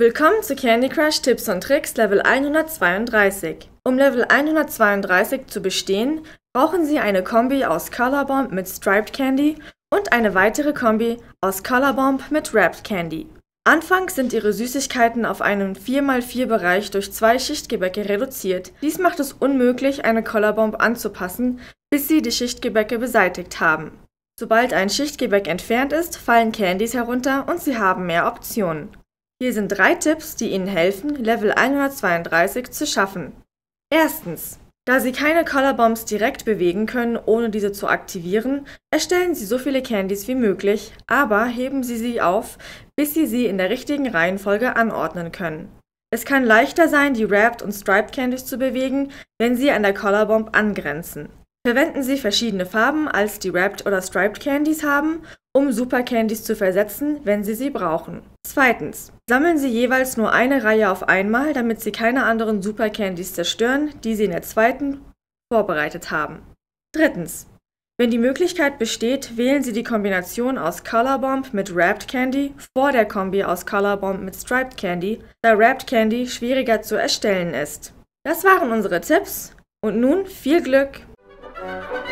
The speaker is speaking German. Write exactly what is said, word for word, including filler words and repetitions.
Willkommen zu Candy Crush Tipps und Tricks Level hundertzweiunddreißig. Um Level hundertzweiunddreißig zu bestehen, brauchen Sie eine Kombi aus Color Bomb mit Striped Candy und eine weitere Kombi aus Color Bomb mit Wrapped Candy. Anfangs sind Ihre Süßigkeiten auf einen vier mal vier Bereich durch zwei Schichtgebäcke reduziert. Dies macht es unmöglich, eine Color Bomb anzupassen, bis Sie die Schichtgebäcke beseitigt haben. Sobald ein Schichtgebäck entfernt ist, fallen Candies herunter und Sie haben mehr Optionen. Hier sind drei Tipps, die Ihnen helfen, Level hundertzweiunddreißig zu schaffen. Erstens. Da Sie keine Color Bombs direkt bewegen können, ohne diese zu aktivieren, erstellen Sie so viele Candies wie möglich, aber heben Sie sie auf, bis Sie sie in der richtigen Reihenfolge anordnen können. Es kann leichter sein, die Wrapped und Striped Candies zu bewegen, wenn sie an der Color Bomb angrenzen. Verwenden Sie verschiedene Farben, als die Wrapped oder Striped Candies haben, um Super Candies zu versetzen, wenn Sie sie brauchen. Zweitens. Sammeln Sie jeweils nur eine Reihe auf einmal, damit Sie keine anderen Super Candies zerstören, die Sie in der zweiten vorbereitet haben. Drittens. Wenn die Möglichkeit besteht, wählen Sie die Kombination aus Color Bomb mit Wrapped Candy vor der Kombi aus Color Bomb mit Striped Candy, da Wrapped Candy schwieriger zu erstellen ist. Das waren unsere Tipps und nun viel Glück!